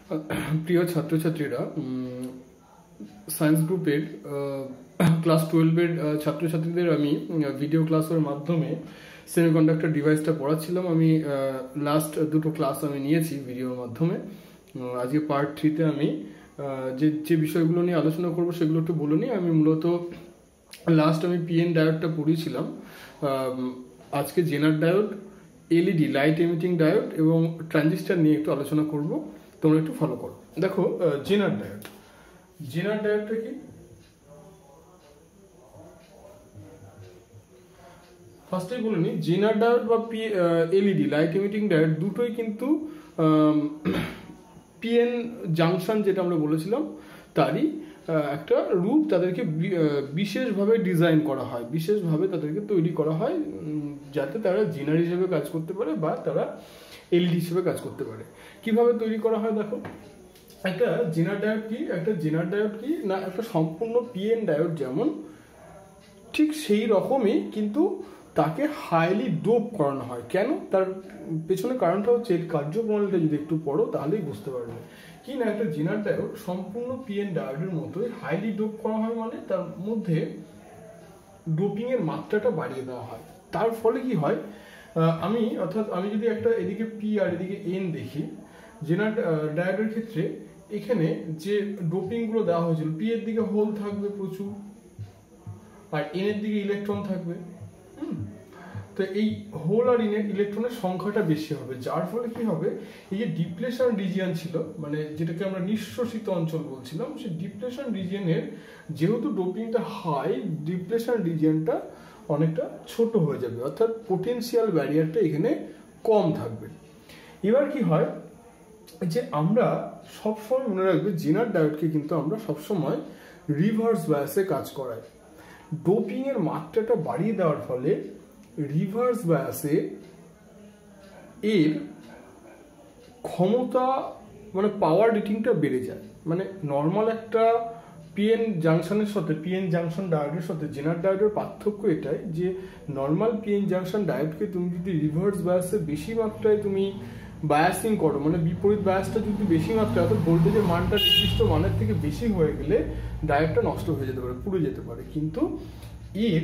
প্রিয় ছাত্রছাত্রীরা, সায়েন্স গ্রুপের ক্লাস 12-এর ছাত্রছাত্রীদের আমি ভিডিও ক্লাসের মাধ্যমে সেমিকন্ডাক্টর ডিভাইসটা পড়াচ্ছিলাম। আমি লাস্ট দুটো ক্লাস আমি নিয়েছি ভিডিওর মাধ্যমে। আজকে পার্ট 3-তে আমি যে বিষয়গুলো নিয়ে আলোচনা করব সেগুলো একটু বলে নিই। আমি মূলত লাস্ট আমি পিএন ডায়োডটা পড়িয়েছিলাম। আজকে zener diode, LED light emitting diode এবং ট্রানজিস্টার নিয়ে একটু আলোচনা করব। তোমরা একটু ফলো করো। দেখো, জেনার ডায়োড। জেনার ডায়োডটা কি? ফার্স্টেই বলে নিই, জেনার ডায়োড বা এলইডি লাইট এমিটিং ডায়োড দুটোই কিন্তু পিএন জাংশন যেটা আমরা বলেছিলাম তারই একটা রূপ। তাদেরকে বিশেষভাবে ডিজাইন করা হয়, বিশেষভাবে তাদেরকে তৈরি করা হয় যাতে তারা জেনার হিসেবে কাজ করতে পারে বা তারা এলইডি হিসেবে কাজ করতে পারে। কিভাবে তৈরি করা হয় দেখো, একটা জেনার ডায়োড কি? একটা জেনার ডায়োড কি না, একটা সম্পূর্ণ পিএন ডায়োড যেমন ঠিক সেই রকমই, কিন্তু তাকে হাইলি ডোপ করানো হয়। কেন? তার পেছনে কারণটা হচ্ছে কার্যপ্রণালীটা যদি একটু পড়ো তাহলেই বুঝতে পারবে। কি না, একটা জেনার ডায়োড সম্পূর্ণ পিএন ডায়োডের মতোই হাইলি ডোপ করা হয়, মানে তার মধ্যে ডোপিং এর মাত্রাটা বাড়িয়ে দেওয়া হয়। তার ফলে কি হয়, আমি যদি একটা এদিকে পি আর এদিকে এন দেখি, জেনার ডায়োডের ক্ষেত্রে এখানে যে ডোপিং গুলো দেওয়া হয়েছিল, পি এর দিকে হোল থাকবে প্রচুর আর এন এর দিকে ইলেকট্রন থাকবে। তো এই হোল আর ইলেকট্রনের সংখ্যাটা বেশি হবে, যার ফলে কি হবে, এই যে ডিপ্লেশন রিজিয়ন ছিল, মানে যেটাকে আমরা নিঃশ্বসিত অঞ্চল বলছিলাম, সেই ডিপ্লেশন রিজিয়নের যেহেতু ডোপিংটা হাই, ডিপ্লেশন রিজিয়নটা অনেকটা ছোট হয়ে যাবে, অর্থাৎ পোটেনশিয়াল ব্যারিয়ারটা এখানে কম থাকবে। এবার কি হয় যে আমরা সবসময় মনে রাখবে, জেনার ডায়োডকে কিন্তু আমরা সবসময় রিভার্স বায়াসে কাজ করাই। ডোপিং এর মাত্রাটা বাড়িয়ে দেওয়ার ফলে রিভার্স বায়াসে এর ক্ষমতা, মানে পাওয়ার রেটিংটা বেড়ে যায়। মানে নর্মাল একটা পিএন জাংশনের সাথে, পিএন জাংশন ডায়োডের সাথে জেনার ডায়োডের পার্থক্য এটাই যে নর্মাল পিএন জাংশন ডায়োডকে তুমি যদি রিভার্স বায়াসে বেশি মাত্রায় তুমি বায়াসিং করো, মানে বিপরীত বায়াসটা যদি বেশি মাত্রায়, অর্থাৎ ভোল্টেজের মানটা নির্দিষ্ট মানের থেকে বেশি হয়ে গেলে ডায়োডটা নষ্ট হয়ে যেতে পারে, পুড়ে যেতে পারে। কিন্তু এর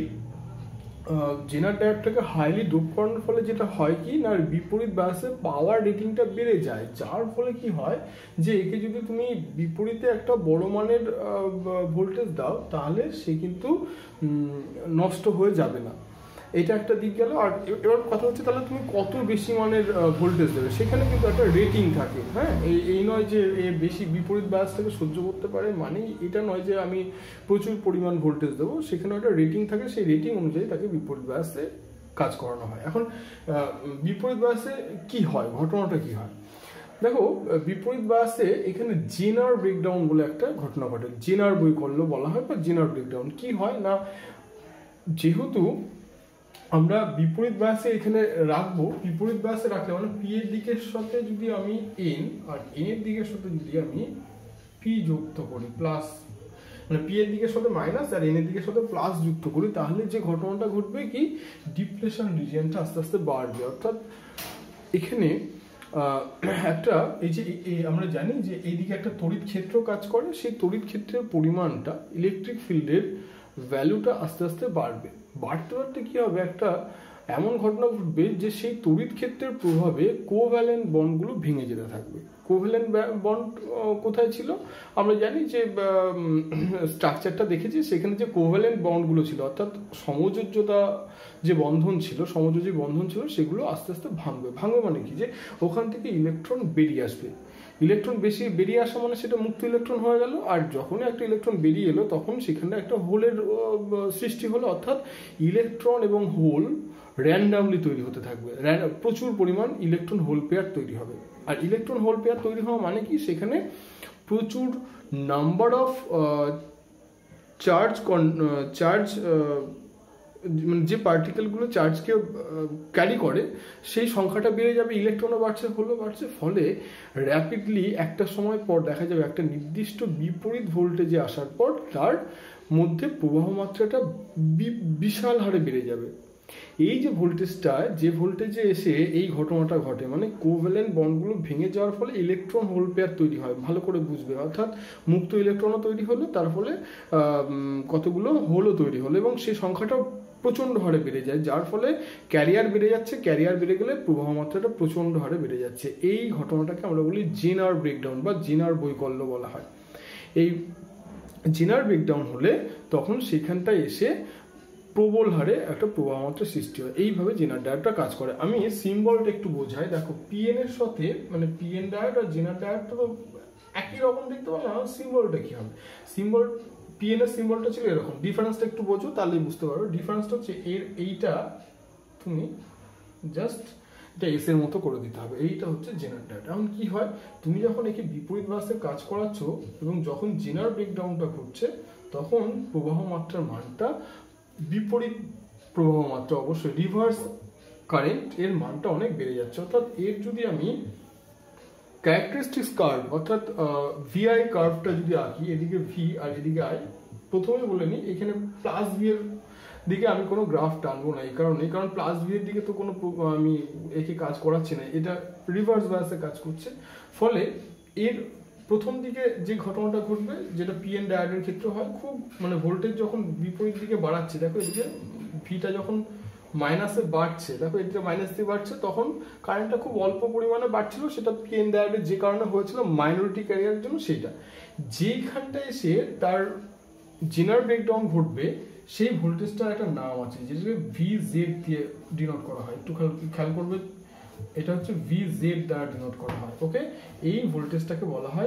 জেনার ডায়োডটাকে হাইলি ডোপ করানোর ফলে যেটা হয় কি না, বিপরীত বায়াসে পাওয়ার রেটিংটা বেড়ে যায়, যার ফলে কি হয় যে একে যদি তুমি বিপরীতে একটা বড় মানের ভোল্টেজ দাও তাহলে সে কিন্তু নষ্ট হয়ে যাবে না। এটা একটা দিক গেল। আর এবার কথা হচ্ছে, তাহলে তুমি কত বেশি মানের ভোল্টেজ দেবে, সেখানে কিন্তু একটা রেটিং থাকে। হ্যাঁ, এই নয় যে এ বেশি বিপরীত বায়াস থেকে সহ্য করতে পারে, মানে এটা নয় যে আমি প্রচুর পরিমাণ ভোল্টেজ দেবো, সেখানে একটা রেটিং থাকে, সেই রেটিং অনুযায়ী তাকে বিপরীত বায়াসে কাজ করানো হয়। এখন বিপরীত বায়াসে কি হয়, ঘটনাটা কি হয় দেখো, বিপরীত বায়াসে এখানে জেনার ব্রেকডাউন বলে একটা ঘটনা ঘটে। জেনার বৈকল্য বলা হয় বা জেনার ব্রেকডাউন। কি হয় না, যেহেতু আমরা বিপরীত বায়াসে এখানে রাখবো, বিপরীত বায়াসে রাখলে মানে পি এর দিকের সাথে যদি আমি এন আর এন এর দিকের সাথে যদি আমি পি যুক্ত করি, প্লাস, মানে পি এর দিকের সাথে মাইনাস আর এন এর দিকের সাথে প্লাস যুক্ত করি, তাহলে যে ঘটনাটা ঘটবে কি, ডিপ্লেশন রিজিয়নটা আস্তে আস্তে বাড়বে। অর্থাৎ এখানে একটা এই যে আমরা জানি যে এইদিকে একটা তড়িৎ ক্ষেত্র কাজ করে, সেই তড়িৎ ক্ষেত্রের পরিমাণটা, ইলেকট্রিক ফিল্ডের ভ্যালুটা আস্তে আস্তে বাড়বে। বাড়তে বাড়তে কি হবে, একটা এমন ঘটনা ঘটবে যে সেই তড়িৎ ক্ষেত্রের প্রভাবে কোভ্যালেন্ট বন্ডগুলো ভেঙে যেতে থাকবে। কোভ্যালেন্ট বন্ড কোথায় ছিল আমরা জানি, যে স্ট্রাকচারটা দেখেছি, সেখানে যে কোভ্যালেন্ট বন্ডগুলো ছিল, অর্থাৎ সমযোজ্যতা যে বন্ধন ছিল, সমযোজী বন্ধন ছিল, সেগুলো আস্তে আস্তে ভাঙবে। মানে কি, যে ওখান থেকে ইলেকট্রন বেরিয়ে আসবে। ইলেকট্রন বেশি বেরিয়ে আসা মানে সেটা মুক্ত ইলেকট্রন হয়ে গেল, আর যখনই একটা ইলেকট্রন বেরিয়ে এলো তখন সেখানে একটা হোলের সৃষ্টি হলো। অর্থাৎ ইলেকট্রন এবং হোল র্যান্ডামলি তৈরি হতে থাকবে, প্রচুর পরিমাণ ইলেকট্রন হোল পেয়ার তৈরি হবে। আর ইলেকট্রন হোল পেয়ার তৈরি হওয়া মানে কি, সেখানে প্রচুর নাম্বার অফ চার্জ মানে যে পার্টিকেলগুলো চার্জকে ক্যারি করে সেই সংখ্যাটা বেড়ে যাবে, ইলেকট্রনও বাড়ছে, হোলও বাড়ছে। ফলে র্যাপিডলি একটা সময় পর দেখা যাবে একটা নির্দিষ্ট বিপরীত ভোল্টেজে আসার পর তার মধ্যে প্রবাহ মাত্রাটা বিশাল হারে বেড়ে যাবে। এই যে ভোল্টেজটা, যে ভোল্টেজে এসে এই ঘটনাটা ঘটে, মানে কোভ্যালেন্ট বন্ডগুলো ভেঙে যাওয়ার ফলে ইলেকট্রন হোল পেয়ার তৈরি হয়, ভালো করে বুঝবে, অর্থাৎ মুক্ত ইলেকট্রনও তৈরি হলো, তার ফলে কতগুলো হোলও তৈরি হলো, এবং সেই সংখ্যাটা প্রচণ্ড হারে বেড়ে যায়, যার ফলে ক্যারিয়ার বেড়ে যাচ্ছে, ক্যারিয়ার বেড়ে গেলে প্রবাহ মাত্রাটা প্রচণ্ড হারে বেড়ে যাচ্ছে। এই ঘটনাটাকে আমরা বলি জেনার ব্রেকডাউন বা জেনার বৈকল্য বলা হয়। এই জেনার ব্রেকডাউন হলে তখন সেখানটায় এসে প্রবল হারে একটা প্রবাহ মাত্রা সৃষ্টি হয়। এইভাবে জেনার ডায়োডটা কাজ করে। আমি সিম্বলটা একটু বোঝাই, দেখো পিএন এর সাথে, মানে পিএন ডায়োড আর জেনার ডায়োডটা তো একই রকম দেখতে পারলাম, সিম্বলটা কি হবে? সিম্বল পিএন এর সিম্বলটা ছিল এরকম, ডিফারেন্সটা একটু বোঝো তাহলেই বুঝতে পারো। ডিফারেন্সটা হচ্ছে এইটা তুমি জাস্ট এটা এস এর মতো করে দিতে হবে, এইটা হচ্ছে জেনার ডায়োড। এখন কি হয়, তুমি যখন একে বিপরীত বাসে কাজ করাচ্ছ এবং যখন জেনার ব্রেকডাউনটা ঘটছে, তখন প্রবাহ মাত্রার মানটা বিপরীত প্রবাহ মাত্রা, অবশ্যই রিভার্স কারেন্ট এর মানটা অনেক বেড়ে যাচ্ছে। অর্থাৎ এর যদি আমি ক্যারেক্টারিস্টিক্স কার্ভ অর্থাৎ ভিআই কার্ভটা যদি আঁকি, এদিকে ভি আর এদিকে আই, প্রথমে বলে নিই এখানে প্লাস ভি এর দিকে আমি কোনো গ্রাফ টানবো না, এই কারণে, কারণ প্লাস ভি এর দিকে তো কোনো আমি একে কাজ করাচ্ছি না, এটা রিভার্স বায়াসে কাজ করছে। ফলে এর প্রথম দিকে যে ঘটনাটা ঘটবে, যেটা পিএন ডায়োডের ক্ষেত্রে হয়, খুব মানে ভোল্টেজ যখন বিপরীত দিকে বাড়াচ্ছে, দেখো এদিকে ভিটা যখন মাইনাসে বাড়ছে, দেখো এদিকে মাইনাস দিয়ে বাড়ছে, তখন কারেন্টটা খুব অল্প পরিমাণে বাড়ছিল, সেটা পিএন ডায়োডের যে কারণে হয়েছিল মাইনরিটি ক্যারিয়ারের জন্য, সেইটা যেইখানটা এসে তার জেনার ব্রেকডাউন ঘটবে, সেই ভোল্টেজটার একটা নাম আছে যেটাকে ভি জেড দিয়ে ডিনোট করা হয়। একটু খেয়াল করবে, এটা হচ্ছে ভি জেড দ্বারা ডিনোট করা হয়। ওকে, এই ভোল্টেজটাকে বলা হয়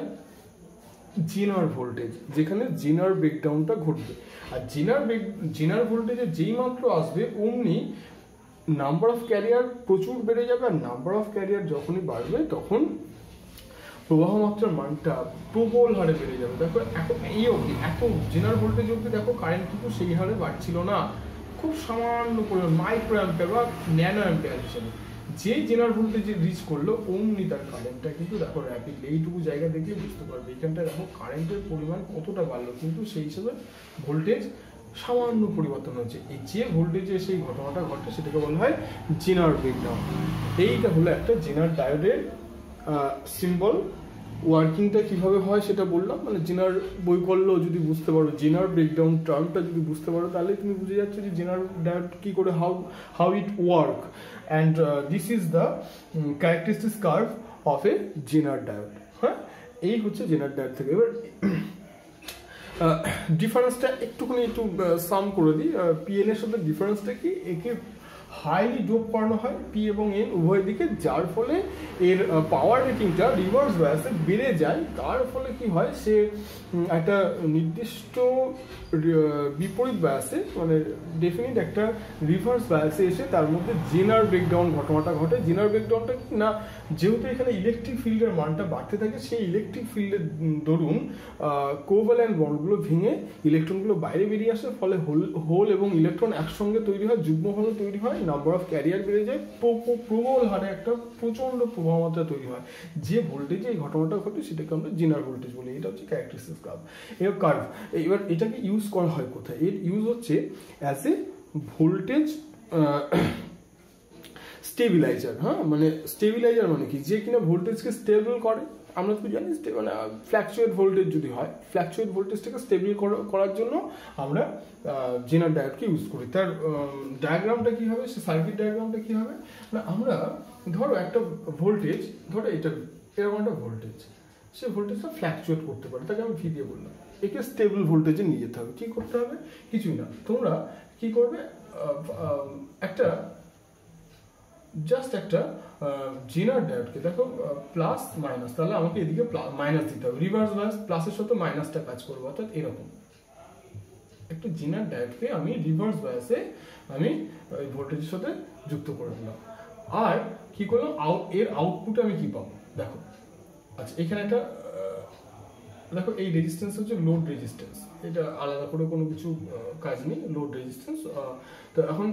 জেনার ভোল্টেজ, যেখানে জেনার ব্রেকডাউনটা ঘটবে। আর জেনার ভোল্টেজে যেই মাত্র আসবে অমনি নাম্বার অফ ক্যারিয়ার প্রচুর বেড়ে যাবে, আর নাম্বার অফ ক্যারিয়ার যখনই বাড়বে তখন প্রবাহ মাত্রার মানটা প্রবল হারে বেড়ে যাবে। দেখো এখন এই অবধি এত জেনার ভোল্টেজ অবধি দেখো কারেন্ট কিন্তু সেই হারে বাড়ছিল না, খুব সামান্য পরিমাণ মাইক্রো অ্যাম্পিয়ার বা ন্যানো অ্যাম্পিয়ার হিসেবে। যেই জেনার ভোল্টেজ রিচ করলো অমনি তার কারেন্টটা কিন্তু দেখো র্যাপিডলি, এইটুকু জায়গা দেখলে বুঝতে পারবে এখানটা দেখো কারেন্টের পরিমাণ কতটা বাড়লো, কিন্তু সেই হিসেবে ভোল্টেজ সামান্য পরিবর্তন হচ্ছে। এই যে ভোল্টেজে সেই ঘটনাটা ঘটে সেটাকে বলা হয় জেনার ব্রেকডাউন। এইটা হলো একটা জেনার ডায়োডের সিম্বল। ওয়ার্কিংটা কিভাবে হয় সেটা বললাম, মানে জেনার বৈকল্য যদি বুঝতে পারো, জেনার ব্রেকডাউন টার্মটা যদি বুঝতে পারো, তাহলে তুমি বুঝে যাচ্ছ যে জেনার ডায়োড কি করে, how it work, and this is the characteristics curve of a zener diode. হ্যাঁ, এই হচ্ছে জেনার ডায়োড থেকে। এবার ডিফারেন্সটা একটুখানি একটু সাম করে দিই। পিএন এর সাথে ডিফারেন্সটা কি, একে হাইলি ডোপ করানো হয় পি এবং এন উভয় দিকে, যার ফলে এর পাওয়ার রেটিংটা রিভার্স বায়াসে বেড়ে যায়। তার ফলে কি হয়, সে একটা নির্দিষ্ট বিপরীত বায়াসে, মানে ডেফিনিট একটা রিভার্স বায়াসে এসে তার মধ্যে জেনার ব্রেকডাউন ঘটনাটা ঘটে। জেনার ব্রেকডাউনটা কি না, যেহেতু এখানে ইলেকট্রিক ফিল্ডের মানটা বাড়তে থাকে, সেই ইলেকট্রিক ফিল্ডের দরুন কোভ্যালেন্ট বন্ডগুলো ভেঙে ইলেকট্রনগুলো বাইরে বেরিয়ে আসে, ফলে হোল এবং ইলেকট্রন একসঙ্গে তৈরি হয়, যুগ্মভাবে তৈরি হয়, নাম্বার অফ ক্যারিয়ার বেড়ে যায়, প্রবল হারে একটা প্রচন্ড প্রবাহ মাত্রা তৈরি হয়। যে ভোল্টেজে এই ঘটনাটা ঘটে সেটাকে আমরা জেনার ভোল্টেজ বলি। এটা হচ্ছে ক্যারেক্টারিস্টিক্স কার্ভ। এবার এটাকে ইউজ করা হয় কোথায়? এর ইউজ হচ্ছে অ্যাজ এ ভোল্টেজ স্টেবিলাইজার। হ্যাঁ, মানে স্টেবিলাইজার মানে কি, যে কিনা ভোল্টেজকে স্টেবল করে। আমরা তো জানি মানে ফ্ল্যাকচুয়েট ভোল্টেজ যদি হয়, ফ্ল্যাকচুয়েট ভোল্টেজটাকে স্টেবল করার জন্য আমরা জেনার ডায়োডকে ইউজ করি। তার ডায়াগ্রামটা কি হবে, সে সার্কিট ডায়াগ্রামটা কি হবে না, আমরা ধরো একটা ভোল্টেজ, ধরো এটা এরকম একটা ভোল্টেজ, সে ভোল্টেজটা ফ্ল্যাকচুয়েট করতে পারে, তাকে আমি ভি দিয়ে বললাম। একে স্টেবল ভোল্টেজে নিয়ে যেতে হবে। কি করতে হবে? কিছুই না, তোমরা কি করবে, একটা জাস্ট একটা জেনার ডায়োডকে দেখো প্লাস মাইনাস, তাহলে আমাকে এদিকে মাইনাস দিতে হবে, রিভার্স বায়াস প্লাসের সাথে মাইনাসটা কাজ করবো, অর্থাৎ এরকম একটা জেনার ডায়োডকে আমি রিভার্স বায়াসে আমি ভোল্টেজের সাথে যুক্ত করে দিলাম। আর কি করলাম, এর আউটপুটে আমি কি পাবো দেখো। আচ্ছা, এখানে একটা দেখো, এই রেজিস্ট্যান্স হচ্ছে লোড রেজিস্ট্যান্স, এটা আলাদা করে কোনো কিছু কাজ নেই, লোড রেজিস্ট্যান্স। তো এখন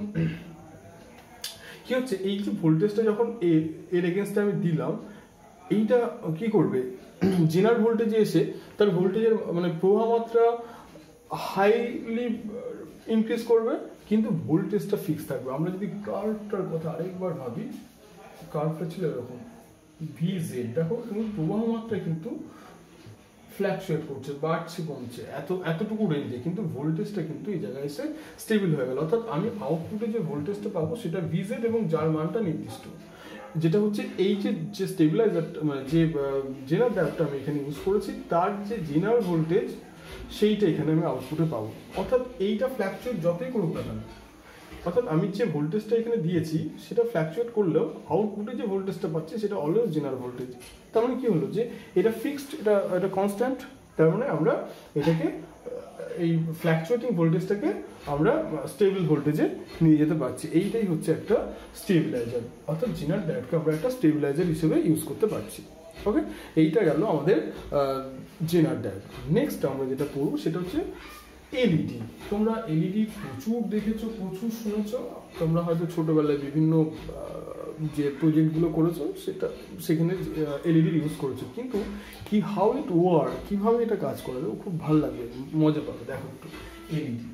কি হচ্ছে, এই যে ভোল্টেজটা যখন এর এগেনস্টে আমি দিলাম, এইটা কি করবে, জেনার ভোল্টেজে এসে তার ভোল্টেজের মানে প্রবাহ মাত্রা হাইলি ইনক্রিজ করবে, কিন্তু ভোল্টেজটা ফিক্স থাকবে। আমরা যদি কার্ভটার কথা আরেকবার ভাবি, কার্ভটা ছিল এরকম ভিজেড, দেখো তুমি প্রবাহ মাত্রা কিন্তু ফ্ল্যাকচুয়েট করছে, বাড়ছে কমছে এতটুকু রেঞ্জে, কিন্তু ভোল্টেজটা কিন্তু এই জায়গায় এসে স্টেবল হয়ে গেল। অর্থাৎ আমি আউটপুটে যে ভোল্টেজটা পাবো সেটা ভিজেড এবং যার মানটা নির্দিষ্ট, যেটা হচ্ছে এই যে স্টেবিলাইজার মানে যে জেনার ডায়োডটা আমি এখানে ইউজ করেছি তার যে জেনার ভোল্টেজ সেইটা এখানে আমি আউটপুটে পাবো। অর্থাৎ এইটা ফ্ল্যাকচুয়েট যতই করুক না কেন, অর্থাৎ আমি যে ভোল্টেজটা এখানে দিয়েছি সেটা ফ্ল্যাকচুয়েট করলেও আউটপুটে যে ভোল্টেজটা পাচ্ছি সেটা অলওয়েজ জেনার ভোল্টেজ। তার মানে কি হলো যে এটা ফিক্সড, এটা কনস্ট্যান্ট। তার মানে আমরা এটাকে এই ফ্ল্যাকচুয়েটিং ভোল্টেজটাকে আমরা স্টেবল ভোল্টেজে নিয়ে যেতে পারছি। এইটাই হচ্ছে একটা স্টেবিলাইজার, অর্থাৎ জেনার ডায়োডকে আমরা একটা স্টেবিলাইজার হিসেবে ইউজ করতে পারছি। ওকে, এইটা গেল আমাদের জেনার ডায়োড। নেক্সট আমরা যেটা পড়বো সেটা হচ্ছে এলইডি। তোমরা এলইডি প্রচুর দেখেছো, প্রচুর শুনেছো, তোমরা হয়তো ছোটবেলায় বিভিন্ন যে প্রজেক্টগুলো করেছো সেখানে এলইডি ইউজ করেছো, কিন্তু কি হাউ ইট ওয়ার্ক, কিভাবে এটা কাজ করে খুব ভালো লাগবে, মজা পাবে। দেখো একটু এলইডি,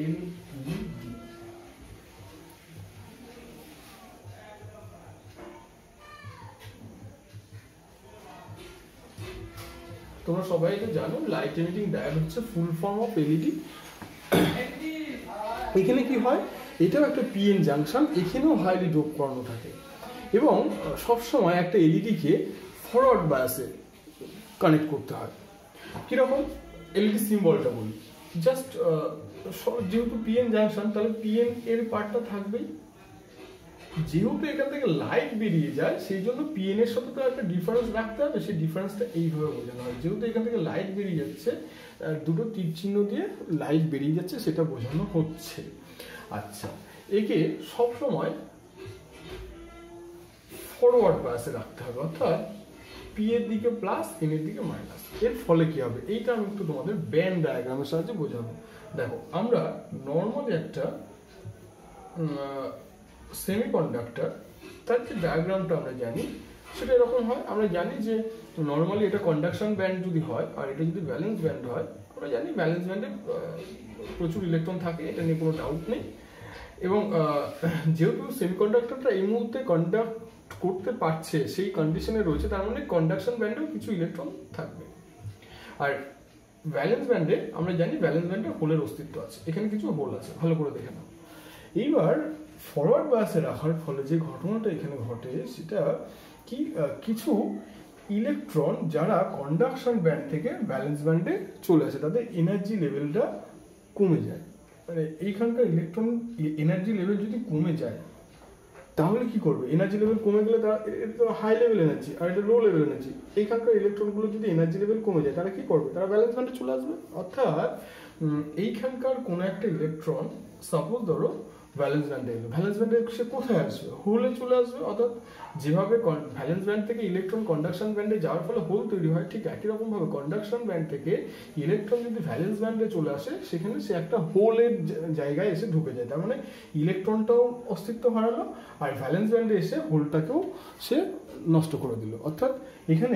তোমরা সবাই তো জানো লাইট এমিটিং ডায়োড হচ্ছে ফুল ফর্ম অফ এলইডি। এখানে কি হয়, এটাও একটা পিএন জাংশন, এখানেও হাইলি ডোপ করানো থাকে এবং সবসময় একটা এলইডিকে ফরওয়ার্ড বায়াসে কানেক্ট করতে হয়। কীরকম, এলইডি সিম্বলটা বলি, জাস্ট যেহেতু পিএন জাংশন তাহলে পিএন এর পার্টটা থাকবেই, যেহেতু এখান থেকে লাইট বেরিয়ে যায় সেই জন্য পিএন এর সাথে তো একটা ডিফারেন্স রাখতে হবে, সেই ডিফারেন্সটা এইভাবে বোঝানো হয়। যেহেতু এখান থেকে লাইট বেরিয়ে যাচ্ছে, দুটো তীর চিহ্ন দিয়ে লাইট বেরিয়ে যাচ্ছে সেটা বোঝানো হচ্ছে। আচ্ছা, একে সবসময় ফরওয়ার্ড বায়াসে রাখতে হবে, অর্থাৎ পি এর দিকে প্লাস, এন এর দিকে মাইনাস। এর ফলে কি হবে এইটা আমি একটু তোমাদের ব্যান্ড ডায়াগ্রামের সাহায্যে বোঝাবো। দেখো, আমরা নর্মালি একটা সেমিকন্ডাক্টর তার যে ডায়াগ্রামটা আমরা জানি সেটা এরকম হয়। আমরা জানি যে নর্মালি এটা কন্ডাকশন ব্যান্ড যদি হয় আর এটা যদি ব্যালেন্স ব্যান্ড হয়, আমরা জানি ব্যালেন্স ব্যান্ডে প্রচুর ইলেকট্রন থাকে, এটা নিয়ে কোনো ডাউট নেই। এবং যেহেতু সেমিকন্ডাক্টরটা এই মুহূর্তে কন্ডাক্ট করতে পারছে সেই কন্ডিশনে রয়েছে, তার মানে কন্ডাকশন ব্যান্ডেও কিছু ইলেকট্রন থাকবে। আর ভ্যালেন্স ব্যান্ডে আমরা জানি ভ্যালেন্স ব্যান্ডে হোলের অস্তিত্ব আছে, এখানে কিছু হোল আছে, ভালো করে দেখে নাও। এইবার ফরওয়ার্ড বায়াসে রাখার ফলে যে ঘটনাটা এখানে ঘটে সেটা কি, কিছু ইলেকট্রন যারা কন্ডাকশন ব্যান্ড থেকে ব্যালেন্স ব্যান্ডে চলে আসে তাদের এনার্জি লেভেলটা কমে যায়। মানে এইখানকার ইলেকট্রন এনার্জি লেভেল যদি কমে যায় তাহলে কি করবে, এনার্জি লেভেল কমে গেলে তারা, এটা তো হাই লেভেল এনার্জি আর এটা লো লেভেল এনার্জি, এইখানকার ইলেকট্রনগুলো যদি এনার্জি লেভেল কমে যায় তারা কি করবে, তারা ব্যালেন্স ব্যান্ডে চলে আসবে। অর্থাৎ এইখানকার কোনো একটা ইলেকট্রন সাপোজ ধরো ভ্যালেন্স ব্যান্ডে এলো, ভ্যালেন্স ব্যান্ডে সে কোথায় আসবে, হোলে চলে আসবে। অর্থাৎ যেভাবে ভ্যালেন্স ব্যান্ড থেকে ইলেকট্রন কন্ডাকশন ব্যান্ডে যাওয়ার ফলে হোল তৈরি হয়, ঠিক একই রকম ভাবে কন্ডাকশন ব্যান্ড থেকে ইলেকট্রন যদি ভ্যালেন্স ব্যান্ডে চলে আসে সেখানে সে একটা হোলের জায়গায় এসে ঢুকে যায়। তার মানে ইলেকট্রনটাও অস্তিত্ব হারালো আর ভ্যালেন্স ব্যান্ডে এসে হোলটাকেও সে নষ্ট করে দিল। অর্থাৎ এখানে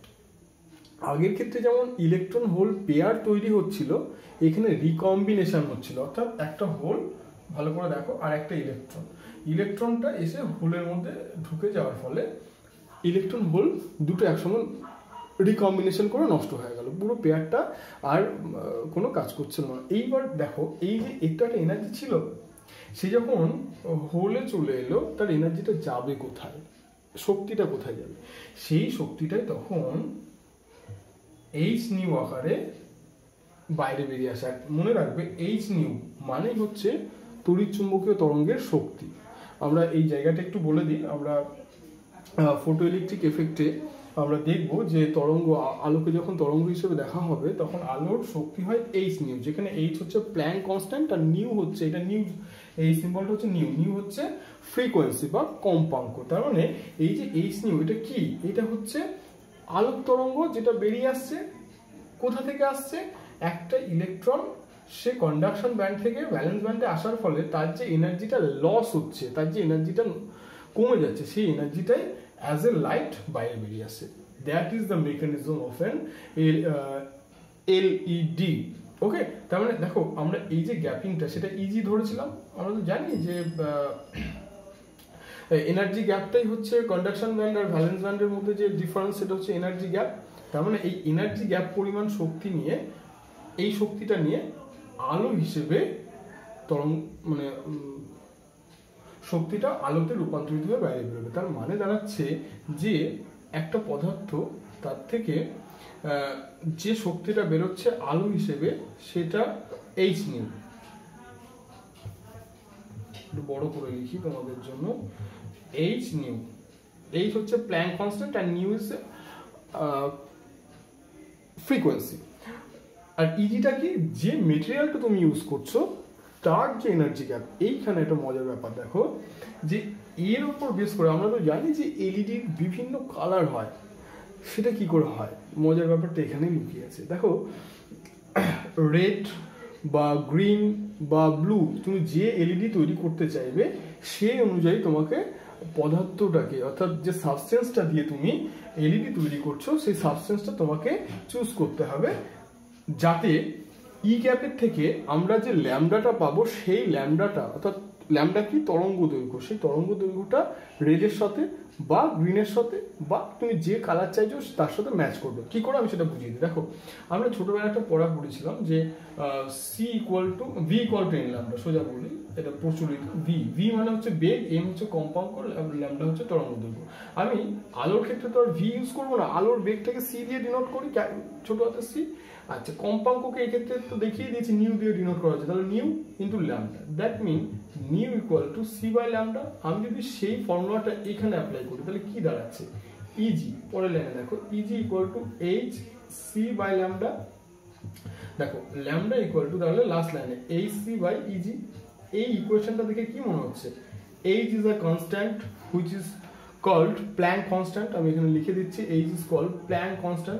আগের ক্ষেত্রে যেমন ইলেকট্রন হোল পেয়ার তৈরি হচ্ছিল, এখানে রিকম্বিনেশন হচ্ছিল। অর্থাৎ একটা হোল, ভালো করে দেখো, আর একটা ইলেকট্রনটা এসে হোলের মধ্যে ঢুকে যাওয়ার ফলে ইলেকট্রন হোল দুটো একসঙ্গে রিকম্বিনেশন করে নষ্ট হয়ে গেল, পুরো পেয়ারটা আর কোনো কাজ করছিল না। এইবার দেখো, এই যে একটা এনার্জি ছিল সে যখন হোলে চলে এলো তার এনার্জিটা যাবে কোথায়, শক্তিটা কোথায় যাবে, সেই শক্তিটাই তখন এইচ নিউ আকারে বাইরে বেরিয়ে আসে। মনে রাখবে এইচ নিউ মানে হচ্ছে তড়িৎচুম্বকীয় তরঙ্গের শক্তি। আমরা এই জায়গাটা একটু বলে দিই, আমরা ফটো ইলেকট্রিক এফেক্টে আমরা দেখব যে তরঙ্গ, আলোকে যখন তরঙ্গ হিসেবে দেখা হবে তখন আলোর শক্তি হয় এইচ নিউ, যেখানে এইচ হচ্ছে প্ল্যাঙ্ক কনস্ট্যান্ট আর নিউ হচ্ছে, এটা নিউ, এই সিম্বলটা হচ্ছে নিউ, নিউ হচ্ছে ফ্রিকোয়েন্সি বা কম্পাঙ্ক। তার মানে এই যে এইচ নিউ এটা কি, এটা হচ্ছে আলোক তরঙ্গ যেটা বেরিয়ে আসছে, কোথা থেকে আসছে, একটা ইলেকট্রন সে কন্ডাকশন ব্যান্ড থেকে ভ্যালেন্স ব্যান্ডে আসার ফলে তার যে এনার্জিটা লস হচ্ছে, তার যে এনার্জিটা কমে যাচ্ছে, সেই এনার্জিটাই অ্যাজ এ লাইট বাইরে বেরিয়ে আসে। That is the mechanism of an LED. Okay, তার মানে দেখো আমরা এই যে গ্যাপিংটা সেটা ইজি ধরেছিলাম। আমরা তো জানি যে এনার্জি গ্যাপটাই হচ্ছে কন্ডাকশন ব্যান্ড আর ভ্যালেন্স ব্যান্ডের মধ্যে যে ডিফারেন্স, সেটা হচ্ছে এনার্জি গ্যাপ। তার মানে এই এনার্জি গ্যাপ পরিমাণ শক্তি নিয়ে, এই শক্তিটা নিয়ে আলো হিসেবে তরঙ্গ মানে শক্তিটা আলোতে রূপান্তরিত হয়ে বাইরে বেরোবে। তার মানে দাঁড়াচ্ছে যে একটা পদার্থ তার থেকে যে শক্তিটা বেরোচ্ছে আলো হিসেবে সেটা এইচ নিউ। একটু বড় করে লিখি তোমাদের জন্য, এইচ নিউ। এইচ হচ্ছে প্ল্যাঙ্ক কনস্ট্যান্ট আর নিউ ইজ ফ্রিকোয়েন্সি। আর ইজিটা কি, যে মেটেরিয়ালটা তুমি ইউজ করছো তার যে এনার্জি গ্যাপ। এইখানে একটা মজার ব্যাপার দেখো, যে এর উপর বেস করে আমরা তো জানি যে এলইডির বিভিন্ন কালার হয়। সেটা কি করে হয়, মজার ব্যাপারটা এখানেই লুকিয়ে আছে। দেখো রেড বা গ্রিন বা ব্লু, তুমি যে এলইডি তৈরি করতে চাইবে সেই অনুযায়ী তোমাকে পদার্থটাকে, অর্থাৎ যে সাবস্টেন্সটা দিয়ে তুমি এলইডি তৈরি করছো সেই সাবস্টেন্সটা তোমাকে চুজ করতে হবে, যাতে ই গ্যাপের থেকে আমরা যে ল্যামডাটা পাবো সেই ল্যামডাটা, অর্থাৎ ল্যামডা কি তরঙ্গ দৈর্ঘ্য, সেই তরঙ্গ দৈর্ঘ্যটা রেডের সাথে বা গ্রিনের সাথে বা তুমি যে কালার চাইছো তার সাথে ম্যাচ করবে। কি করে আমি সেটা বুঝিয়ে দিই। দেখো আমরা ছোটবেলায় একটা পড়া পড়েছিলাম যে C equal to V equal to N lambda. সোজা বলি, এটা প্রচলিত। ভি মানে হচ্ছে বেগ, এম হচ্ছে কম্পাঙ্ক, ল্যামডা হচ্ছে তরঙ্গ দৈর্ঘ্য। আমি আলোর ক্ষেত্রে তো আর ভি ইউজ করবো না, আলোর বেগটাকে সি দিয়ে ডিনোট করি, ছোট হাতে সি। আচ্ছা, কম্পাঙ্ককে এই ক্ষেত্রে তো দেখিয়ে দিয়েছি নিউ দিয়ে ডিনোট করা হচ্ছে, তাহলে nu into lambda, that mean nu equal to C by lambda. আমি যদি সেই ফর্মুলাটা এখানে অ্যাপ্লাই করি তাহলে কি দাঁড়াচ্ছে, ইজি। পরের লাইনে দেখো, E G equal to H C by lambda. দেখো ল্যামডা ইকুয়াল টু, তাহলে লাস্ট লাইনে এইচ সি বাই ইজি। এই ইকুয়েশনটা দেখে কি মনে হচ্ছে, H is a constant which is called Planck constant. আমি এখানে লিখে দিচ্ছি, H is called Planck constant.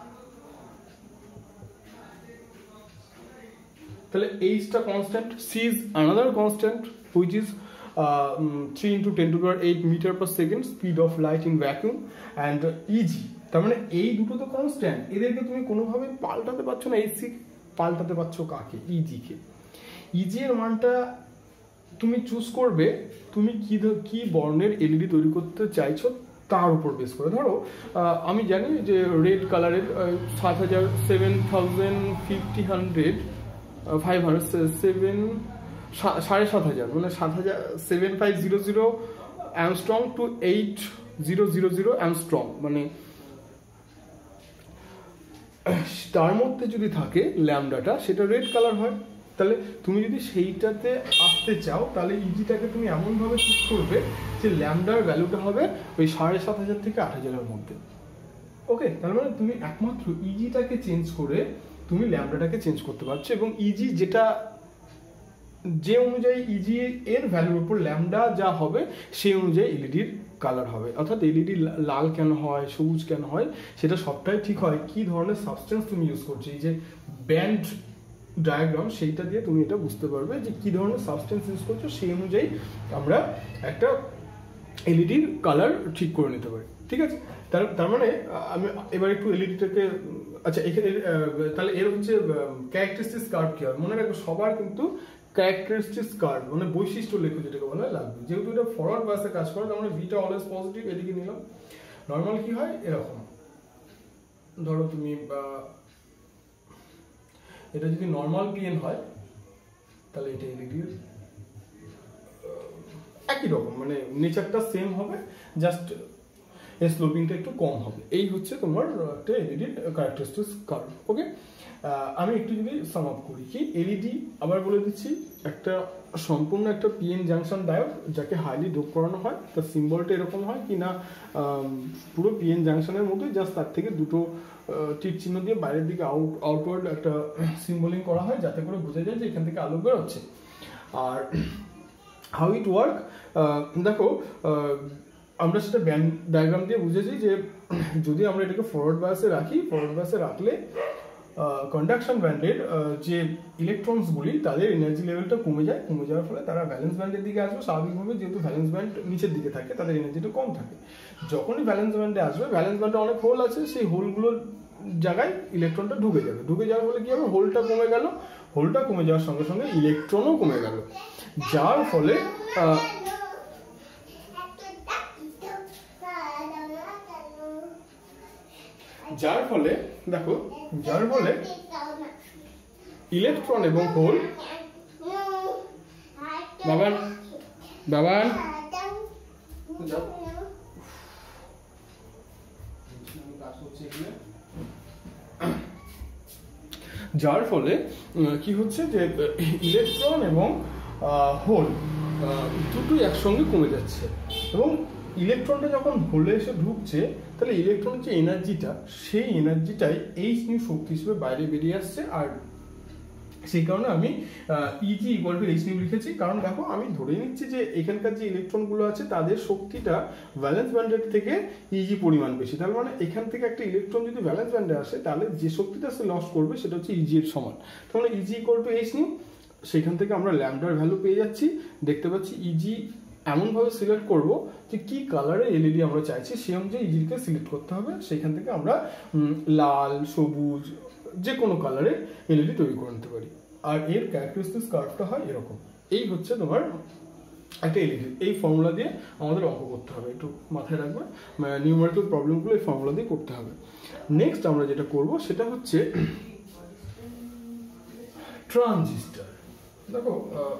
তাহলে এইচটা constant, C is another constant which is 3 × 10⁸ metre per second speed of light in vacuum, and E G. তার মানে এই দুটো তো কনস্ট্যান্ট, এদেরকে তুমি কোনোভাবে পাল্টাতে পারছো না। এসি পাল্টাতে পারছো কাকে, ইজিকে। ইজি এর মানটা তুমি চুজ করবে তুমি কি বর্ণের এলইডি তৈরি করতে চাইছো তার উপর বেস করে। ধরো আমি জানি যে রেড কালারের 7000 7500 7,500 মানে 7500 অ্যামস্ট্রং টু 8000 অ্যামস্ট্রং, মানে তার মধ্যে যদি থাকে ল্যামডাটা, সেটা রেড কালার হয়। তাহলে তুমি যদি সেইটাতে আসতে চাও তাহলে ইজিটাকে তুমি এমনভাবে চুজ করবে যে ল্যামডার ভ্যালুটা হবে ওই 7500 থেকে 8000-এর মধ্যে। ওকে, তার মানে তুমি একমাত্র ইজিটাকে চেঞ্জ করে তুমি ল্যামডাটাকে চেঞ্জ করতে পারছো, এবং ইজি যেটা যে অনুযায়ী ইজি এর ভ্যালুর উপর ল্যামডা যা হবে সেই অনুযায়ী এলইডির কালার হবে। অর্থাৎ এলইডি লাল কেন হয়, সবুজ কেন হয়, সেটা সবটাই ঠিক হয় কি ধরনের সাবস্টেন্স তুমি ইউজ করছো। এই যে ব্যান্ড ডায়াগ্রাম, সেইটা দিয়ে তুমি এটা বুঝতে পারবে যে কি ধরনের সাবস্টেন্স ইউজ করছো, সেই অনুযায়ী আমরা একটা এলইডির কালার ঠিক করে নিতে পারি। ঠিক আছে, তার মানে আমি এবার একটু এলইডিটাকে, আচ্ছা এখানে তাহলে এর হচ্ছে ক্যারেক্টারিস্টিক্স কার্ভ কি হবে মনে রাখবে সবার, কিন্তু ক্যারেক্টারিস্টিক্স কার্ভ মানে বৈশিষ্ট্য লেখ যেটাকে বলা হয় লাগবে। যেহেতু এটা ফরওয়ার্ড বাসে কাজ করে, তার মানে ভিটা অলওয়েজ পজিটিভ, এদিকে নিলাম। নর্মাল কি হয় এরকম, ধরো তুমি এটা যদি নর্মাল পিএন হয় তাহলে এটা এলইডির একই রকম, মানে নেচারটা সেম হবে, জাস্ট স্লোপিংটা একটু কম হবে। এই হচ্ছে তোমার একটা এলইডির ক্যারেক্টারিস্টিক্স কার্ভ। ওকে, আমি একটু যদি সাম আপ করি, কি এলইডি আবার বলে দিচ্ছি একটা সম্পূর্ণ একটা পিএন জাংশন ডায়োড যাকে হাইলি ডোপ করানো হয়। তার সিম্বলটা এরকম হয় কি না, পুরো পিএন জাংশনের মধ্যে জাস্ট তার থেকে দুটো টিপ চিহ্ন দিয়ে বাইরের দিকে আউটওয়ার্ড একটা সিম্বলিং করা হয়, যাতে করে বোঝা যায় যে এখান থেকে আলো বেরোচ্ছে। আর হাউ ইট ওয়ার্ক, দেখো আমরা সেটা ব্যান্ড ডায়াগ্রাম দিয়ে বুঝেছি যে যদি আমরা এটাকে ফরওয়ার্ড বায়াসে রাখি, ফরওয়ার্ড বায়াসে রাখলে কন্ডাকশন ব্যান্ডের যে ইলেকট্রনসগুলি তাদের এনার্জি লেভেলটা কমে যায়, কমে যাওয়ার ফলে তারা ভ্যালেন্স ব্যান্ডের দিকে আসবে। স্বাভাবিকভাবে যেহেতু ভ্যালেন্স ব্যান্ড নিচের দিকে থাকে তাদের এনার্জিটা কম থাকে। যখনই ভ্যালেন্স ব্যান্ডে আসবে, ভ্যালেন্স ব্যান্ডে অনেক হোল আছে, সেই হোলগুলোর জায়গায় ইলেকট্রনটা ঢুকে যাবে, ঢুকে যাওয়ার ফলে কি হবে, হোলটা কমে গেল, হোলটা কমে যাওয়ার সঙ্গে সঙ্গে ইলেকট্রনও কমে গেল, যার ফলে দেখো যার ফলে ইলেকট্রন এবং হোল বাবান বাবান যার ফলে কি হচ্ছে যে ইলেকট্রন এবং হোল দুটোই একসঙ্গে কমে যাচ্ছে, এবং ইলেকট্রনটা যখন হোলে এসে ঢুকছে তাহলে ইলেকট্রনের যে এনার্জিটা, সেই এনার্জিটাই এইচ নিউ শক্তি হিসেবে বাইরে বেরিয়ে আসছে। আর সেই কারণে আমি E G equal to H nu লিখেছি, কারণ দেখো আমি ধরে নিচ্ছি যে এখানকার যে ইলেকট্রনগুলো আছে তাদের শক্তিটা ভ্যালেন্স ব্যান্ডের থেকে ইজি পরিমাণ বেশি, তার মানে এখান থেকে একটা ইলেকট্রন যদি ভ্যালেন্স ব্যান্ডে আসে তাহলে যে শক্তিটা সে লস করবে সেটা হচ্ছে ইজি এর সমান, তার মানে E G equal to H nu. সেখান থেকে আমরা ল্যামডার ভ্যালু পেয়ে যাচ্ছি, দেখতে পাচ্ছি ইজি এমনভাবে সিলেক্ট করব যে কি কালারে এলইডি আমরা চাইছি সেই অনুযায়ী ইজিকে সিলেক্ট করতে হবে, সেখান থেকে আমরা লাল, সবুজ, যে কোনো কালারে এলইডি তৈরি করে নিতে পারি। আর এর ক্যারেক্টারিস্টিক্স কার্ভটা হয় এরকম। এই হচ্ছে তোমার একটা এলইডি, এই ফর্মুলা দিয়ে আমাদের অঙ্ক করতে হবে, একটু মাথায় রাখবে, নিউমেরিক্যাল প্রবলেমগুলো এই ফর্মুলা দিয়ে করতে হবে। নেক্সট আমরা যেটা করব সেটা হচ্ছে ট্রানজিস্টার। দেখো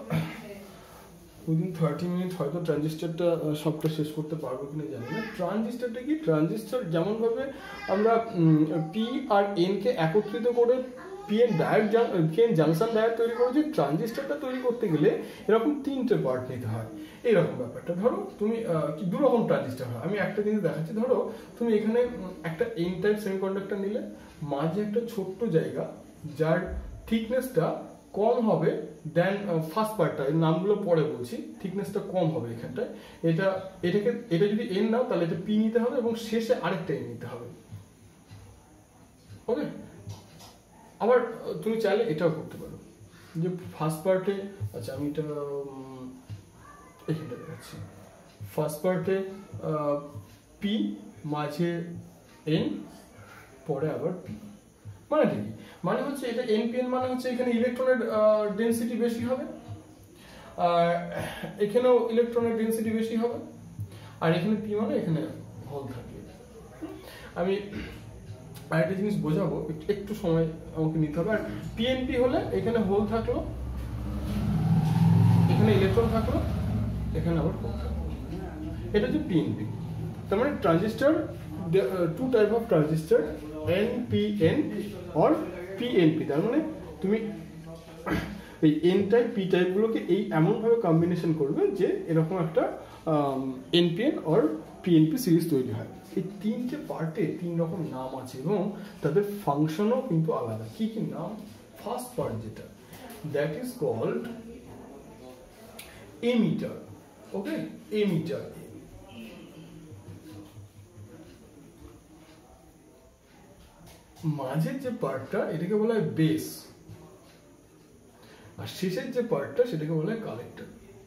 উইদিন 30 মিনিট হয়তো ট্রানজিস্টারটা সবটা শেষ করতে পারবো কিনা জানি না। ট্রানজিস্টারটা কি, ট্রানজিস্টার যেমনভাবে আমরা পি আর এনকে একত্রিত করে পিএন জাংশন ডায়োড তৈরি করেছি, ট্রানজিস্টারটা তৈরি করতে গেলে এরকম 3টে পার্ট নিতে হয়। এইরকম ব্যাপারটা, ধরো তুমি দুরকম ট্রানজিস্টার হয়, আমি একটা জিনিস দেখাচ্ছি। ধরো তুমি এখানে একটা এন টাইপ সেমিকন্ডাক্টর নিলে, মাঝে একটা ছোট্ট জায়গা যার থিকনেসটা কম হবে দেন ফার্স্ট পার্টটা, এর নামগুলো পরে বলছি, থিকনেসটা কম হবে এখানটায়। এটা যদি এন নাও তাহলে এটা পি নিতে হবে এবং শেষে আরেকটা এন নিতে হবে, ওকে। আবার তুমি চাইলে এটাও করতে পারো যে ফার্স্ট পার্টে, আচ্ছা আমি এটা এখানটা দেখাচ্ছি, ফার্স্ট পার্টে পি, মাঝে এন, পরে আবার পি। মানে কি, মানে হচ্ছে এটা এনপিএন মানে হচ্ছে এখানে ইলেকট্রনের ডেনসিটি বেশি হবে, আর এখানেও ইলেকট্রনের ডেনসিটি বেশি হবে, আর এখানে পি মানে এখানে হোল থাকবে। আমি আরেকটা জিনিস বোঝাবো, একটু সময় আমাকে নিতে হবে। আর পিএনপি হলে এখানে হোল থাকলো, এখানে ইলেকট্রন থাকলো, এখানে আবার হোল থাকলো, এটা হচ্ছে পিএনপি। তার মানে transistor, two type of transistor, NPN or PNP. তার মানে তুমি এই এন টাইপ পি টাইপগুলোকে এই এমনভাবে কম্বিনেশন করবে যে এরকম একটা এনপিএন অর পিএনপি সিরিজ তৈরি হয়। এই 3টে পার্টে 3 রকম নাম আছে এবং তাদের ফাংশনও কিন্তু আলাদা। কি কি নাম? ফার্স্ট পার্ট যেটা, that is called emitter, okay, emitter. মাঝের যে পার্টটা এটাকে বলা হয় বেস, আর শেষের যে পার্টটা সেটাকে বলা হয় কালেক্টর।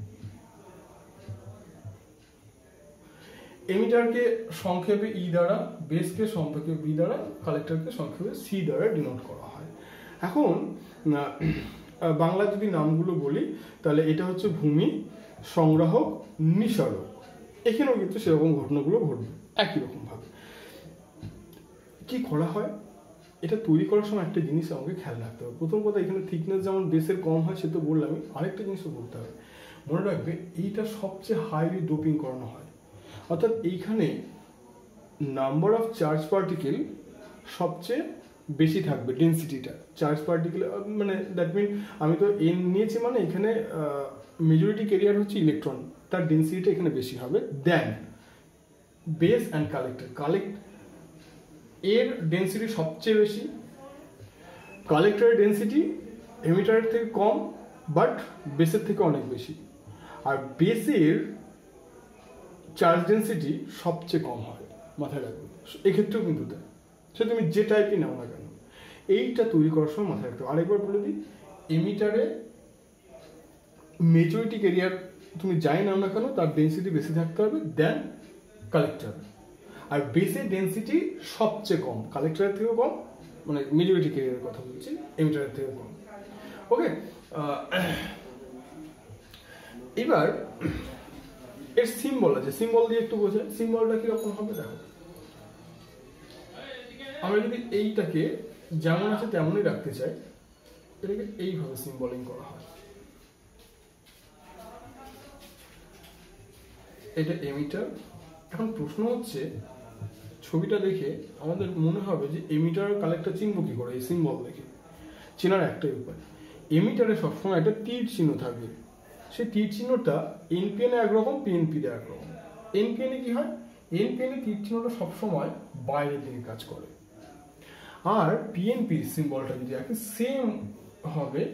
এমিটারকে সংক্ষেপে ই দ্বারা, বেসকে সংক্ষেপে বি দ্বারা, কালেক্টরকে সংক্ষেপে সি দ্বারা ডিনোট করা হয়। এখন বাংলা যদি নামগুলো বলি তাহলে এটা হচ্ছে ভূমি, সংগ্রাহক, নিঃসারক। এখানেও কিন্তু সেরকম ঘটনাগুলো ঘটবে একই রকম ভাবে। কি করা হয়, এটা তৈরি করার সময় একটা জিনিস আমাকে খেয়াল রাখতে হবে। প্রথম কথা, এখানে থিকনেস যেমন বেসের কম হয় সে তো বললামই, আরেকটা জিনিসও বলতে হবে, মনে রাখবে এইটা সবচেয়ে হাইলি ডোপিং করানো হয়, অর্থাৎ এইখানে নাম্বার অফ চার্জ পার্টিকেল সবচেয়ে বেশি থাকবে, ডেন্সিটিটা চার্জ পার্টিকেল, মানে দ্যাট মিন আমি তো এন নিয়েছি মানে এখানে মেজরিটি ক্যারিয়ার হচ্ছে ইলেকট্রন, তার ডেন্সিটিটা এখানে বেশি হবে দেন বেস অ্যান্ড কালেক্টর। এর ডেন্সিটি সবচেয়ে বেশি, কালেক্টরের ডেন্সিটি এমিটারের থেকে কম বাট বেসের থেকে অনেক বেশি, আর বেসের চার্জ ডেন্সিটি সবচেয়ে কম হয়, মাথায় রাখবে। এক্ষেত্রেও কিন্তু তাই, সে তুমি যে টাইপই নাও না কেন, এইটা তৈরি করার সময় মাথায় রাখতে হবে। আরেকবার বলে দিই, এমিটারে মেজরিটি ক্যারিয়ার তুমি যাই নাও না কেন তার ডেন্সিটি বেশি থাকতে হবে দেন কালেক্টর, আর বেসের ডেন্সিটি সবচেয়ে কম, কালেক্টরের থেকেও কম, মানে মেজরিটি কেরিয়ারের কথা বলছি, এমিটারের থেকে কম। ওকে, এবার এর সিম্বল আছে, সিম্বল দিয়ে একটু বোঝায়। সিম্বলটা কিরকম হবে দেখো, আমরা যদি এইটাকে যেমন আছে তেমনই রাখতে চাই, এটাকে এইভাবে সিম্বলিং করা হয়। এটা এমিটার। এখন প্রশ্ন হচ্ছে, ছবিটা দেখে আমাদের মনে হবে যে এমিটার আর কালেক্টর চিনব কি করে? এই সিম্বল দেখে চেনার একটাই উপায়, এমিটারে সবসময় একটা তীর চিহ্ন থাকবে। সেই তীর চিহ্নটা এনপিএনে একরকম, পিএনপিতে একরকম। এনপিএনে কি হয়, এনপিএনে তীর চিহ্নটা সবসময় বাইরের দিকে কাজ করে, আর পিএনপির সিম্বলটা যদি একই সেম হবে,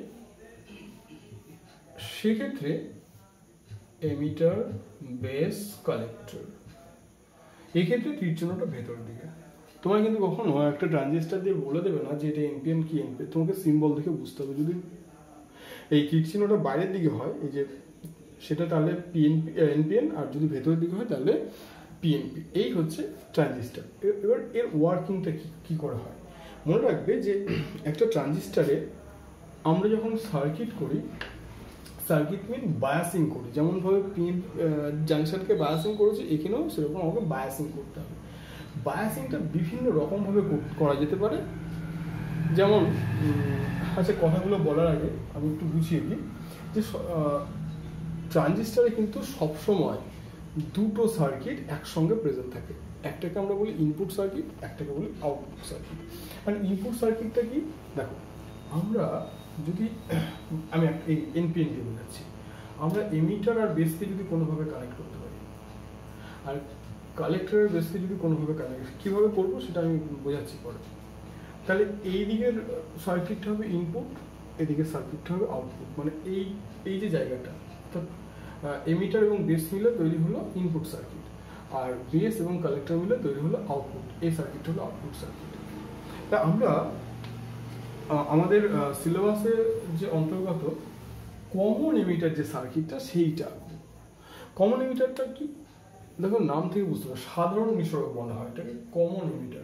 সেক্ষেত্রে এমিটার, বেস, কালেক্টর, এক্ষেত্রে তীর চিহ্নটা ভেতরের দিকে। তোমার কিন্তু কখনো একটা ট্রানজিস্টার দিয়ে বলে দেবে না যে এটা এনপিএন কি এনপি, তোমাকে সিম্বল দেখে বুঝতে হবে। যদি এই তীর চিহ্নটা বাইরের দিকে হয়, এই যে সেটা, তাহলে পিএনপি এনপিএন, আর যদি ভেতরের দিকে হয় তাহলে পিএনপি। এই হচ্ছে ট্রানজিস্টার। এবার এর ওয়ার্কিংটা কি করে হয় মনে রাখবে, যে একটা ট্রানজিস্টারে আমরা যখন সার্কিট করি, সার্কিট মিন বায়াসিং করি, যেমনভাবে পিএন জাংশনকে বায়াসিং করেছি, এখানেও সেরকম আমাকে বায়াসিং করতে হবে। বায়াসিংটা বিভিন্ন রকমভাবে করা যেতে পারে। যেমন, আচ্ছা, কথাগুলো বলার আগে আমি একটু বুঝিয়ে দিই যে ট্রানজিস্টারে কিন্তু সবসময় দুটো সার্কিট একসঙ্গে প্রেজেন্ট থাকে। একটাকে আমরা বলি ইনপুট সার্কিট, একটাকে বলি আউটপুট সার্কিট। আর ইনপুট সার্কিটটা কি দেখো, আমরা যদি আমি এই এনপিএন দিয়ে বোঝাচ্ছি, আমরা এমিটার আর বেসকে যদি কোনোভাবে কানেক্ট করতে পারি, আর কালেক্টরের বেসকে যদি কোনোভাবে কানেক্ট কীভাবে করবো সেটা আমি বোঝাচ্ছি পরে। তাহলে এই দিকের সার্কিটটা হবে ইনপুট, এদিকের সার্কিটটা হবে আউটপুট। মানে এই যে জায়গাটা, অর্থাৎ এমিটার এবং বেস মিলে তৈরি হলো ইনপুট সার্কিট, আর বেস এবং কালেক্টর মিলে তৈরি হলো আউটপুট। এই সার্কিটটা হলো আউটপুট সার্কিট। তা আমরা আমাদের সিলেবাসে যে অন্তর্গত কমন এমিটার যে সার্কিটটা, সেইটা কমন এমিটারটা কি দেখো, নাম থেকে বুঝতে পারো, সাধারণ নিঃসরক বলা হয় এটাকে common emitter.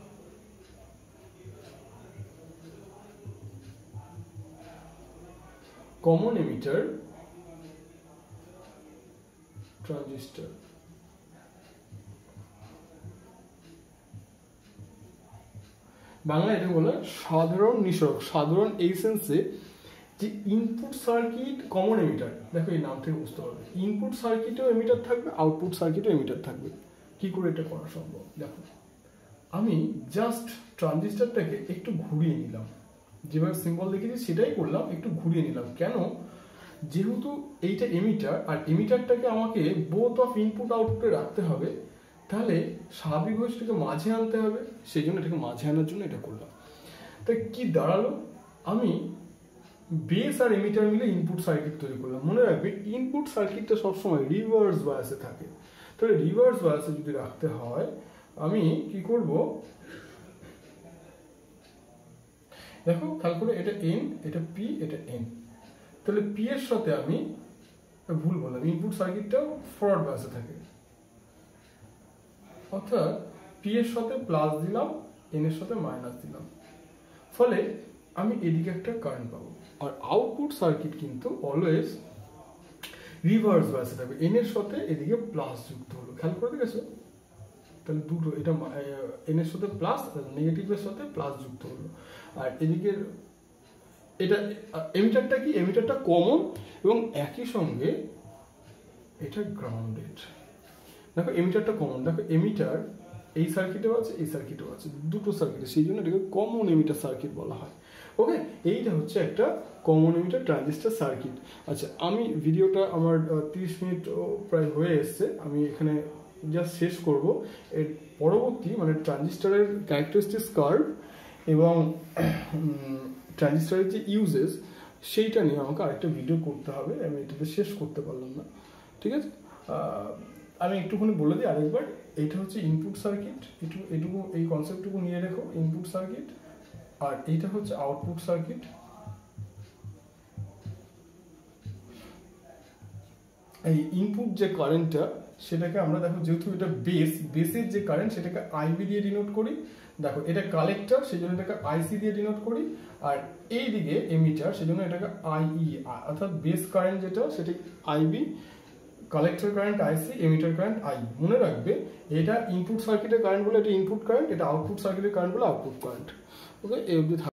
Common emitter transistor. Bangla এটা বলে সাধারণ নিঃসরক। সাধারণ এই সেন্সে যে ইনপুট সার্কিট কমন এমিটার, দেখো এই নাম থেকে বুঝতে পারবে, ইনপুট সার্কিটেও এমিটার থাকবে, আউটপুট সার্কিটেও এমিটার থাকবে। কি করে এটা করা সম্ভব দেখো, আমি জাস্ট ট্রানজিস্টারটাকে একটু ঘুরিয়ে নিলাম, যেভাবে সিম্বল দেখেছি সেটাই করলাম, একটু ঘুরিয়ে নিলাম। কেন? যেহেতু এইটা এমিটার, আর এমিটারটাকে আমাকে বোথ অফ ইনপুট আউটপুটে রাখতে হবে, তাহলে স্বাভাবিকভাবে সেটাকে মাঝে আনতে হবে। সেই জন্য এটাকে মাঝে আনার জন্য এটা করলাম। তাই কি দাঁড়ালো, আমি বেস আর এমিটার মিলে ইনপুট সার্কিট তৈরি করলাম। মনে রাখবে ইনপুট সার্কিটটা সবসময় রিভার্স বায়াসে থাকে। তাহলে রিভার্স বায়াসে যদি রাখতে হয়, আমি কি করব দেখো, খেয়াল করে, এটা এন, এটা পি, এটা এন। তাহলে পি এর সাথে আমি ভুল বললাম, ইনপুট সার্কিটটাও ফরওয়ার্ড বায়াসে থাকে, অর্থাৎ পি এর সাথে প্লাস দিলাম, এন এর সাথে মাইনাস দিলাম, ফলে আমি এদিকে একটা কারেন্ট পাবো। আর আউটপুট সার্কিট কিন্তু অলওয়েজ রিভার্স বায়াসে থাকবে, এন এর সাথে এদিকে প্লাস যুক্ত হলো। খেয়াল করে দেখেছো? তাহলে দুটো, এটা এন এর সাথে প্লাস, নেগেটিভের সাথে প্লাস যুক্ত হলো। আর এদিকের এটা এমিটারটা কি, এমিটারটা কমন এবং একই সঙ্গে এটা গ্রাউন্ডেড। দেখো এমিটারটা কমন, দেখো এমিটার এই সার্কিটেও আছে, এই সার্কিটেও আছে, দুটো সার্কিটে, সেই জন্য এটাকে কমন এমিটার সার্কিট বলা হয়। ওকে, এইটা হচ্ছে একটা কমন এমিটার ট্রানজিস্টার সার্কিট। আচ্ছা, আমি ভিডিওটা আমার 30 মিনিট প্রায় হয়ে এসছে, আমি এখানে জাস্ট শেষ করব। এর পরবর্তী মানে ট্রানজিস্টারের ক্যারেক্টারিস্টিক্স কার্ভ এবং ট্রানজিস্টারের যে ইউজেস, সেইটা নিয়ে আমাকে আরেকটা ভিডিও করতে হবে, আমি এটাতে শেষ করতে পারলাম না। ঠিক আছে, আমি একটুখানি বলে দিই আরেকবার। এইটা হচ্ছে ইনপুট সার্কিট, এটুকু এই কনসেপ্টটুকু নিয়ে রেখো, ইনপুট সার্কিট। আর এইটা হচ্ছে আউটপুট সার্কিট। এই ইনপুট যে কারেন্টটা, সেটাকে আমরা দেখো যেহেতু এটা বেসের যে কারেন্ট সেটাকে আইবি দিয়ে ডিনোট করি। দেখো এটা কালেক্টর, সেই জন্য এটাকে আইসি দিয়ে ডিনোট করি, আর এই দিকে এমিটার, সেই জন্য এটাকে আইই, অর্থাৎ বেস কারেন্ট যেটা সেটা IB, collector current IC, emitter current I. মনে রাখবে এটা ইনপুট সার্কিটের কারেন্ট বলে এটা ইনপুট কারেন্ট, এটা আউটপুট সার্কিটের কারেন্ট বলে আউটপুট কারেন্ট। ওকে, এই অবধি।